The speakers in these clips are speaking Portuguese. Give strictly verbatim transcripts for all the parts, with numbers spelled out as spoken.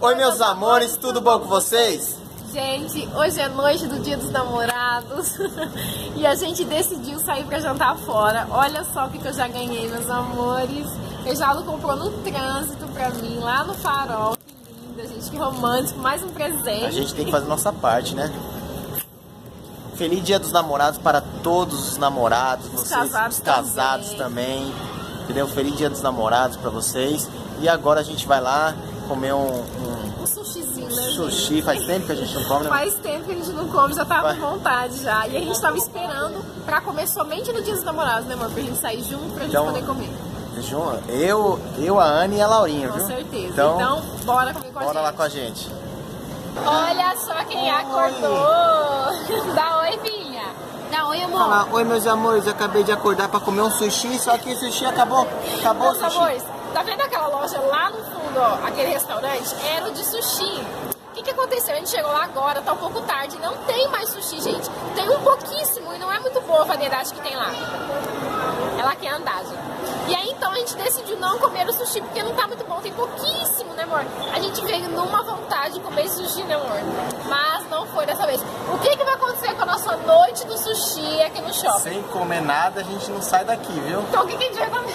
Oi, meus amores, tudo bom com vocês? Gente, hoje é noite do Dia dos Namorados e a gente decidiu sair pra jantar fora. Olha só o que eu já ganhei, meus amores. Eu já comprou no trânsito pra mim, lá no Farol. Que linda, gente, que romântico. Mais um presente. A gente tem que fazer nossa parte, né? Feliz Dia dos Namorados para todos os namorados, os vocês, casados, os casados também. também. Entendeu? Feliz Dia dos Namorados para vocês. E agora a gente vai lá comer um... um... um sushizinho, né? Sushi, gente? faz tempo que a gente não come, né? Faz tempo que a gente não come, já tava com vontade já. E a gente tava esperando pra comer somente no Dia dos Namorados, né, amor? Pra gente sair junto, pra gente então, poder comer. Eu, eu, a Anne e a Laurinha, com viu? Com certeza. Então, então, bora comer com a bora gente. lá com a gente. Olha só quem acordou. Dá oi, filha. Dá oi, amor. Fala, oi, meus amores, eu acabei de acordar pra comer um sushi, só que o sushi acabou. Acabou o sushi. Amores, tá vendo aquela loja lá no fundo, ó, aquele restaurante? Era o de sushi. O que que aconteceu? A gente chegou lá agora, tá um pouco tarde, não tem mais sushi, gente. Tem um pouquíssimo e não é muito boa a variedade que tem lá. Ela quer andar, gente. E aí, então, a gente decidiu não comer o sushi, porque não tá muito bom, tem pouquíssimo, né, amor? A gente veio numa vontade de comer sushi, né, amor? Mas não foi dessa vez. O que que vai acontecer com a nossa noite do sushi aqui no shopping? Sem comer nada, a gente não sai daqui, viu? Então, o que que a gente vai comer?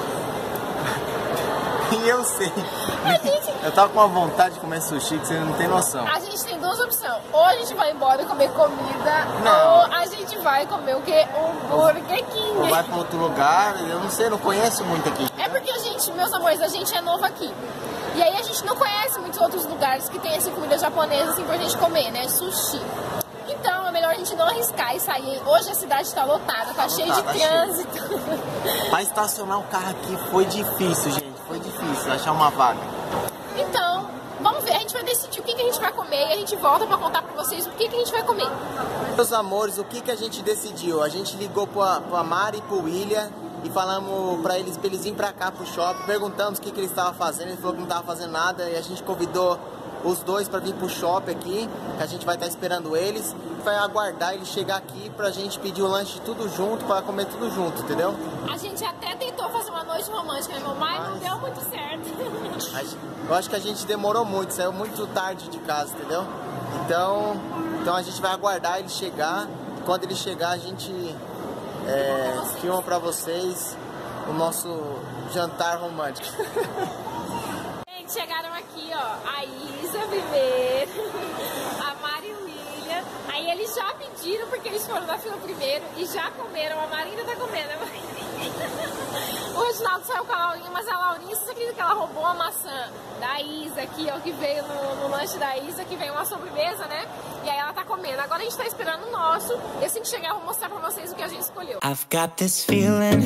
E eu sei. Gente... Eu tava com uma vontade de comer sushi que você não tem noção. A gente tem duas opções. Ou a gente vai embora comer comida, não. ou a gente vai comer o quê? Um Burger King. Ou vai pra outro lugar, eu não sei, não conheço muito aqui. É porque a gente, meus amores, a gente é novo aqui. E aí a gente não conhece muitos outros lugares que tem assim comida japonesa assim pra gente comer, né? Sushi. Então é melhor a gente não arriscar e sair. Hoje a cidade tá lotada, tá, tá cheia de trânsito. Pra estacionar o carro aqui foi difícil, gente. Foi difícil achar uma vaga. Então, vamos ver. A gente vai decidir o que, que a gente vai comer e a gente volta pra contar pra vocês o que, que a gente vai comer. Meus amores, o que, que a gente decidiu? A gente ligou pra, pra Mari e pro William e falamos pra eles, pra eles irem pra cá pro shopping. Perguntamos o que, que eles estavam fazendo. Ele falou que não tava fazendo nada e a gente convidou os dois pra vir pro shopping aqui, que a gente vai estar esperando eles. Vai aguardar eles chegar aqui pra gente pedir o lanche tudo junto, pra comer tudo junto, entendeu? A gente até tentou fazer uma noite romântica, meu irmão, mas não deu muito certo. Eu acho que a gente demorou muito, saiu muito tarde de casa, entendeu? Então, então a gente vai aguardar ele chegar. Quando ele chegar, a gente é, filma pra vocês o nosso jantar romântico. Gente, chegaram aqui, ó, a Isa primeiro, a Mari e o William. Aí eles já pediram, porque eles foram na fila primeiro e já comeram. A Mari ainda tá comendo, né? O Reginaldo saiu com a Laurinha, mas a Laurinha, você acredita que ela roubou a maçã da Isa aqui, ó, que veio no, no lanche da Isa, que veio uma sobremesa, né? E aí ela tá comendo. Agora a gente tá esperando o nosso. E assim que chegar eu vou mostrar pra vocês o que a gente escolheu. I've got this feeling,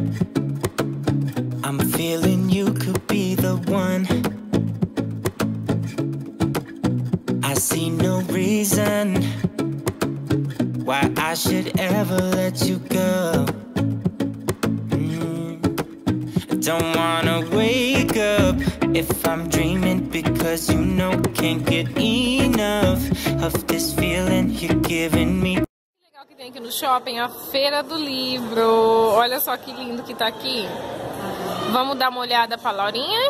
I'm feeling you could be the one. I see no reason why I should ever let you go. Mm. Don't wanna wake up if I'm dreaming, because you know can't get enough of this feeling you're giving me. Que legal que tem aqui no shopping, a Feira do Livro. Olha só que lindo que tá aqui. Vamos dar uma olhada pra Laurinha?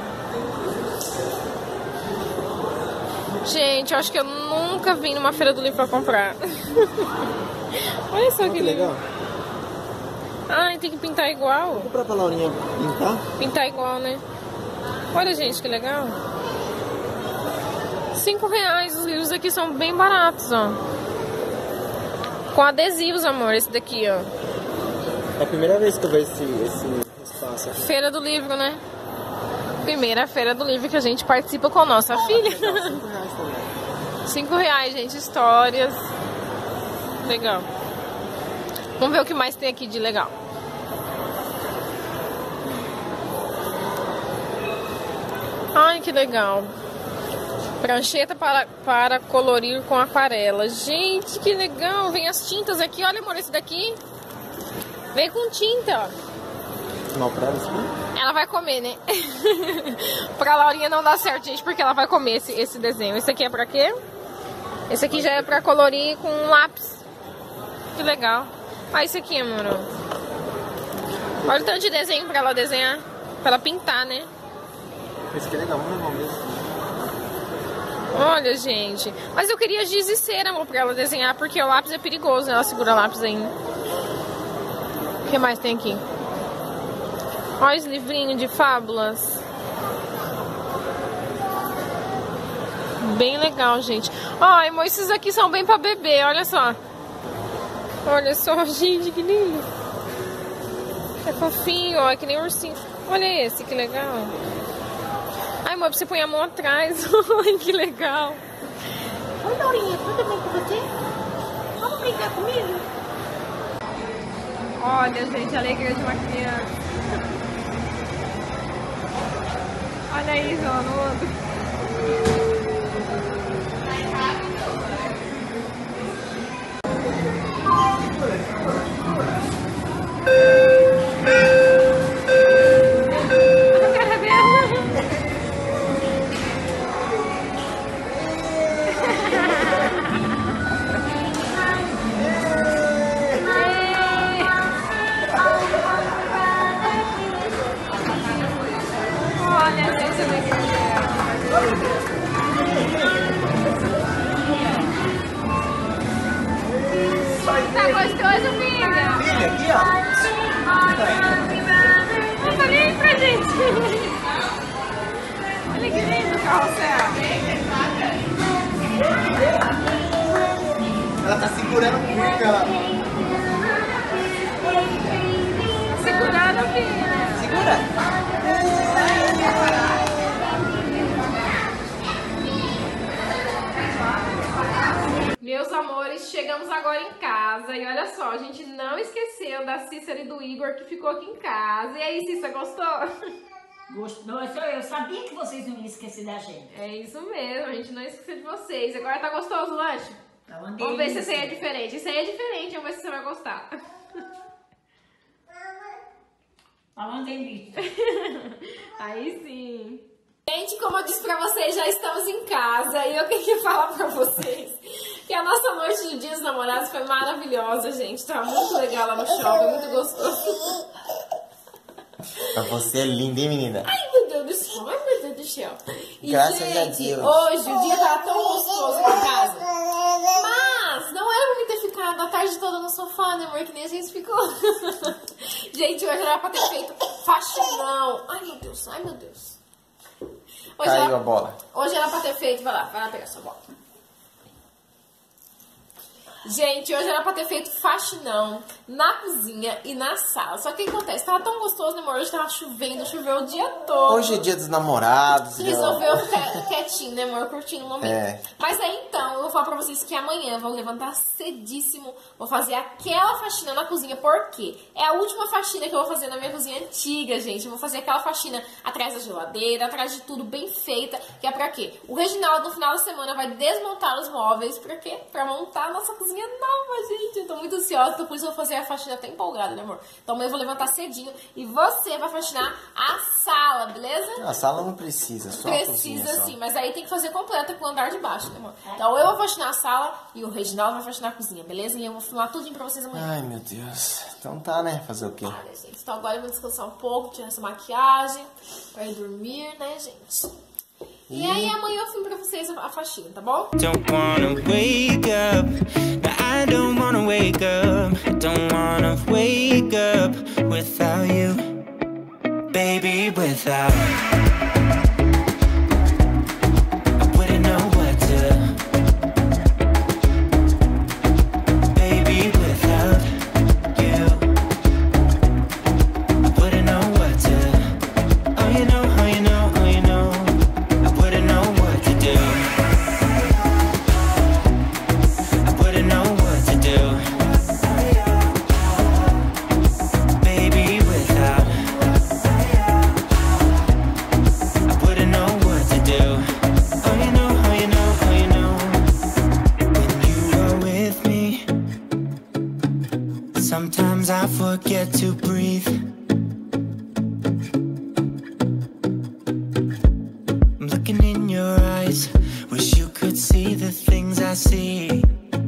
Gente, eu acho que eu nunca vim numa Feira do Livro pra comprar. Olha só oh, que, que legal. Ai, tem que pintar igual. Vou comprar pra Laurinha pintar? Pintar igual, né? Olha, gente, que legal. Cinco reais. Os livros aqui são bem baratos, ó. Com adesivos, amor, esse daqui, ó. É a primeira vez que eu vejo esse, esse espaço aqui. Feira do Livro, né? Primeira Feira do Livro que a gente participa com a nossa ah, filha. Legal, cinco reais também. Cinco reais, gente. Histórias. Legal. Vamos ver o que mais tem aqui de legal. Ai, que legal. Prancheta para, para colorir com aquarela. Gente, que legal. Vem as tintas aqui. Olha, amor, esse daqui. Vem com tinta, ó. Não, pra ela, sim. Ela vai comer, né? Pra Laurinha não dá certo, gente, porque ela vai comer esse, esse desenho. Esse aqui é pra quê? Esse aqui já é pra colorir com um lápis. Que legal. Ah, esse aqui, amor. Olha o tanto de desenho pra ela desenhar. Pra ela pintar, né? Esse aqui é legal, vamos levar mesmo. Olha, gente. Mas eu queria giz e cera, amor, pra ela desenhar, porque o lápis é perigoso, né? Ela segura lápis ainda. O que mais tem aqui? Olha esse livrinho de fábulas. Bem legal, gente. Ai, amor, esses aqui são bem pra bebê, olha só. Olha só, gente, que lindo. É fofinho, ó, é que nem ursinho. Olha esse, que legal. Ai, amor, você põe a mão atrás. Ai, que legal. Oi, Laurinha, tudo bem com você? Vamos brincar comigo? Olha, gente, a alegria de uma criança. Olha isso, ó, no outro. Tá gostoso, filha? Filha, aqui, ó. Não falei aí pra gente. Olha que lindo o carrossel. Ela tá segurando o bico, ela. Segurando, filha. Segura. Meus amores, chegamos agora em casa e olha só, a gente não esqueceu da Cícera e do Igor que ficou aqui em casa. E aí, Cícera, gostou? Gostou? Eu sabia que vocês não iam esquecer da gente. É isso mesmo, a gente não esqueceu de vocês. Agora tá gostoso o lanche? Tá uma Vamos ver se delícia. esse aí é diferente. Esse aí é diferente, vamos ver se você vai gostar. Tá uma delícia. Aí sim. Gente, como eu disse pra vocês, já estamos em casa e eu queria falar pra vocês que a nossa noite de Dia dos Namorados foi maravilhosa, gente. Tá muito legal lá no shopping, muito gostoso. Pra você é linda, hein, menina? Ai, meu Deus do céu, ai, meu Deus do céu. E, Graças gente, a Deus. hoje o dia tava tão gostoso aqui em casa. Mas não era pra mim ter ficado a tarde toda no sofá, né, amor? Que nem a gente ficou. Gente, hoje era pra ter feito faxinão. Ai, meu Deus, ai, meu Deus. Hoje Caiu era, a bola. Hoje era pra ter feito... Vai lá, vai lá pegar sua bola. Gente, hoje era pra ter feito faxinão na cozinha e na sala. Só que o que acontece? Tava tão gostoso, né, amor? Hoje tava chovendo, choveu o dia todo. Hoje é dia dos namorados. Resolveu ficar quietinho, né, amor? Curtindo o momento. É. Mas aí, então, eu vou falar pra vocês que amanhã eu vou levantar cedíssimo, vou fazer aquela faxina na cozinha. Por quê? É a última faxina que eu vou fazer na minha cozinha antiga, gente. Eu vou fazer aquela faxina atrás da geladeira, atrás de tudo bem feita. Que é pra quê? O Reginaldo, no final da semana, vai desmontar os móveis. Pra quê? Pra montar a nossa cozinha nova, gente. Eu tô muito ansiosa, então por isso eu vou fazer a faxina até empolgada, né, amor? Então amanhã eu vou levantar cedinho e você vai faxinar a sala, beleza? A sala não precisa, só a cozinha. Precisa só. sim, mas aí tem que fazer completa com o andar de baixo, né, amor? Então eu vou faxinar a sala e o Reginaldo vai faxinar a cozinha, beleza? E eu vou filmar tudinho pra vocês amanhã. Ai, meu Deus. Então tá, né? Fazer o quê? Olha, gente, então agora eu vou descansar um pouco, tirar essa maquiagem, pra ir dormir, né, gente? E aí amanhã eu filmo pra vocês a faxina, tá bom? Don't wanna wake up. No, I don't wanna wake up. I don't wanna wake up without you, baby, without. I wouldn't know what to. Baby, without you, I wouldn't know what to. Oh, you know, oh, you know, oh, you know. I wouldn't know what to do. I wouldn't know what to do. Baby, without. I wouldn't know what to do. Oh, you know, oh, you know, oh, you know. When you are with me, sometimes I forget to breathe. I'm looking in your eyes, wish you could see the things I see.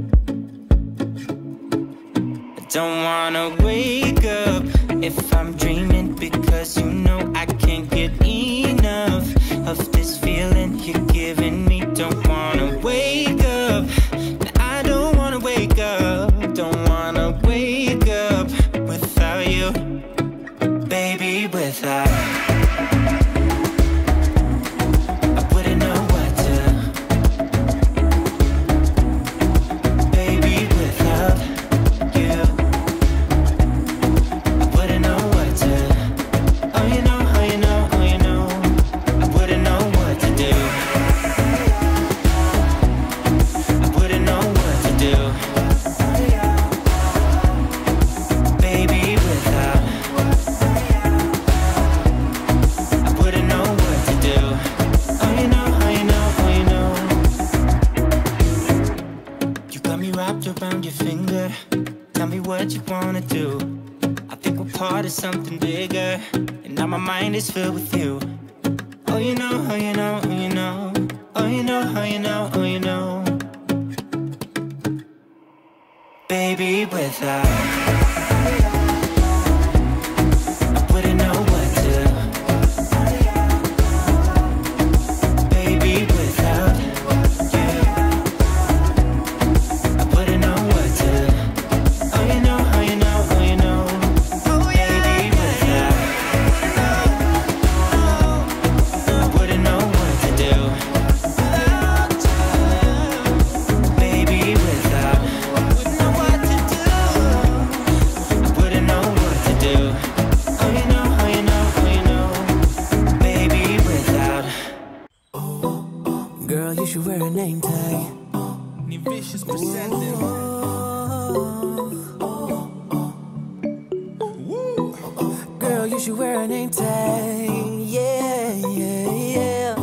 I don't wanna wake up if I'm dreaming, because you know I can't get enough of this feeling you're giving me. Don't wanna wrapped around your finger. Tell me what you wanna do. I think we're part of something bigger, and now my mind is filled with you. Oh, you know, oh, you know, oh, you know. Oh, you know, oh, you know, oh, you know. Baby, without I wouldn't know what to. Baby, without you I wouldn't know what to. Oh, you know, oh, you know, oh, you know. Baby, without I wouldn't know what to do. Baby, without girl, you should wear a name tag. Vicious presenting. Girl, you should wear a name tag. Yeah, yeah, yeah.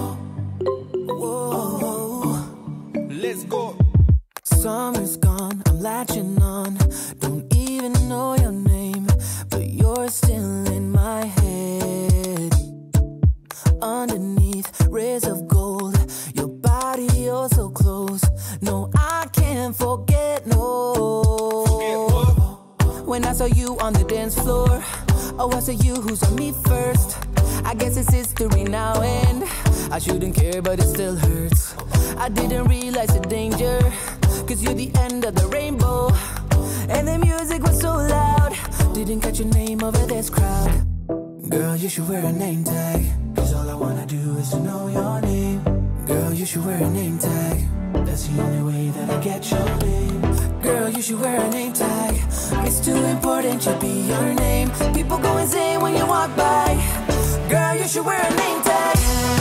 Whoa. Let's go. Summer's gone, I'm latching on. Don't even know your name, but you're still in my head. Underneath rays of gold, your body oh so close. No, I can't forget, no. Forget what? When I saw you on the dance floor, oh, I saw you who saw me first. I guess it's history now, and I shouldn't care, but it still hurts. I didn't realize the danger, cause you're the end of the rainbow. And the music was so loud, didn't catch your name over this crowd. Girl, you should wear a name tag, cause all I wanna do is to know your name. Girl, you should wear a name tag, that's the only way that I get your name. Girl, you should wear a name tag, it's too important to be your name. People go insane when you walk by. Girl, you should wear a name tag.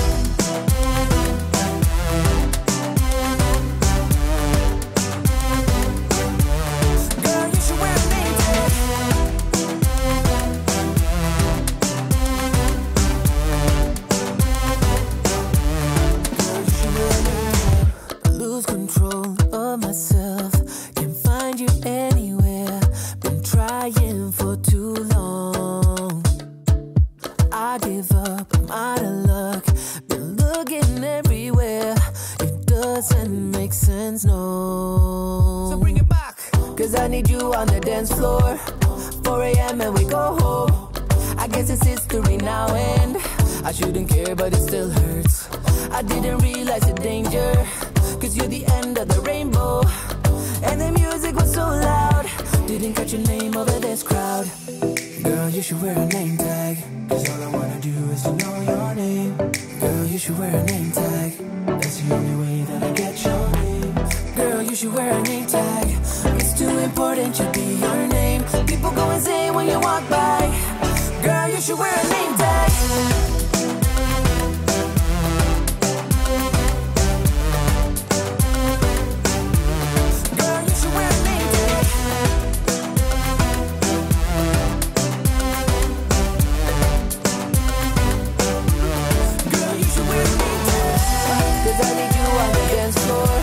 I need you on the dance floor. four A M and we go home. I guess it's history now, and I shouldn't care, but it still hurts. I didn't realize the danger, cause you're the end of the rainbow. And the music was so loud, didn't catch your name over this crowd. Girl, you should wear a name tag, cause all I wanna do is to know your name. Girl, you should wear a name tag, that's the only way that I get your name. Girl, you should wear a name tag, it's too important to be your name. People go insane when you walk by. Girl, you should wear a name tag. Girl, you should wear a name tag. Girl, you should wear a name tag, cause I need you on the dance floor.